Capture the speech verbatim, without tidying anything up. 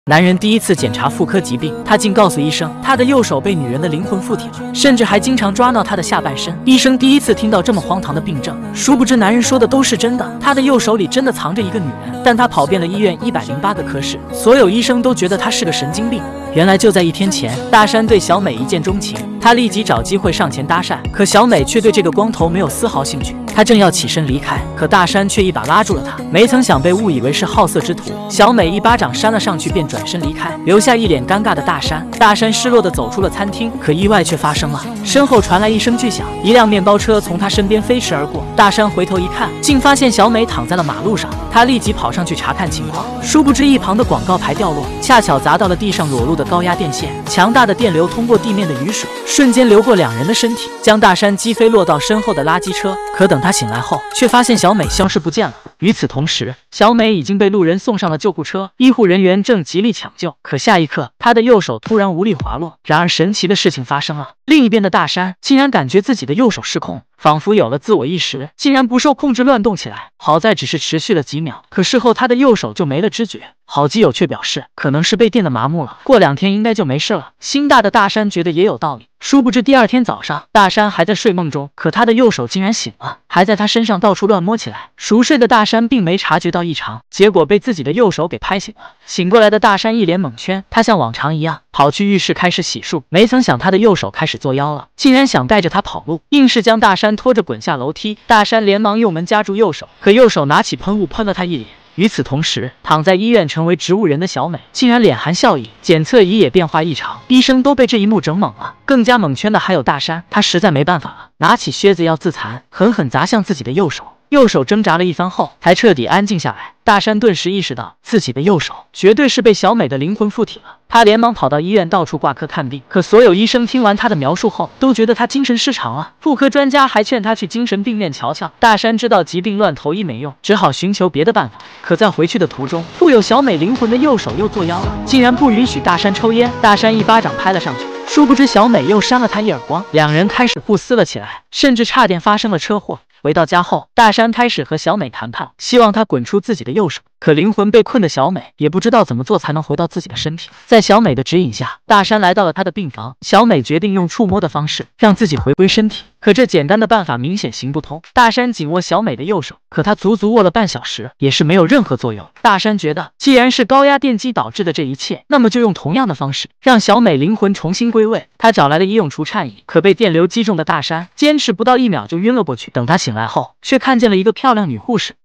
男人第一次检查妇科疾病，他竟告诉医生，他的右手被女人的灵魂附体了，甚至还经常抓挠他的下半身。医生第一次听到这么荒唐的病症，殊不知男人说的都是真的，他的右手里真的藏着一个女人。但他跑遍了医院一百零八个科室，所有医生都觉得他是个神经病。原来就在一天前，大山对小美一见钟情，他立即找机会上前搭讪，可小美却对这个光头没有丝毫兴趣。他正要起身离开，可大山却一把拉住了他，没曾想被误以为是好色之徒。小美一巴掌扇了上去，便转身离开，留下一脸尴尬的大山。大山失落地走出了餐厅，可意外却发生了，身后传来一声巨响，一辆面包车从他身边飞驰而过。大山回头一看，竟发现小美躺在了马路上，他立即跑上去查看情况，殊不知一旁的广告牌掉落，恰巧砸到了地上裸露的高压电线，强大的电流通过地面的雨水，瞬间流过两人的身体，将大山击飞落到身后的垃圾车。可等他醒来后，却发现小美消失不见了。与此同时，小美已经被路人送上了救护车，医护人员正极力抢救。可下一刻，她的右手突然无力滑落。然而神奇的事情发生了，另一边的大山竟然感觉自己的右手失控，仿佛有了自我意识，竟然不受控制乱动起来。好在只是持续了几秒，可事后他的右手就没了知觉。好基友却表示，可能是被电的麻木了，过两天应该就没事了。心大的大山觉得也有道理。殊不知第二天早上，大山还在睡梦中，可他的右手竟然醒了，还在他身上到处乱摸起来。熟睡的大山并没察觉到异常，结果被自己的右手给拍醒了。醒过来的大山一脸懵圈，他像往常一样跑去浴室开始洗漱，没曾想他的右手开始作妖了，竟然想带着他跑路，硬是将大山拖着滚下楼梯。大山连忙用门夹住右手，可右手拿起喷雾喷了他一脸。与此同时，躺在医院成为植物人的小美竟然脸含笑意，检测仪也变化异常，医生都被这一幕整懵了。更加蒙圈的还有大山，他实在没办法了，拿起靴子要自残，狠狠砸向自己的右手。右手挣扎了一番后，才彻底安静下来。大山顿时意识到自己的右手绝对是被小美的灵魂附体了，他连忙跑到医院到处挂科看病。可所有医生听完他的描述后，都觉得他精神失常了。妇科专家还劝他去精神病院瞧瞧。大山知道疾病乱投医没用，只好寻求别的办法。可在回去的途中，附有小美灵魂的右手又作妖了，竟然不允许大山抽烟。大山一巴掌拍了上去，殊不知小美又扇了他一耳光，两人开始互撕了起来，甚至差点发生了车祸。回到家后，大山开始和小美谈判，希望她滚出自己的右手。可灵魂被困的小美也不知道怎么做才能回到自己的身体。在小美的指引下，大山来到了她的病房。小美决定用触摸的方式让自己回归身体，可这简单的办法明显行不通。大山紧握小美的右手，可他足足握了半小时，也是没有任何作用。大山觉得，既然是高压电击导致的这一切，那么就用同样的方式让小美灵魂重新归位。他找来了医用除颤仪，可被电流击中的大山坚持不到一秒就晕了过去。等他醒来后，却看见了一个漂亮女护士。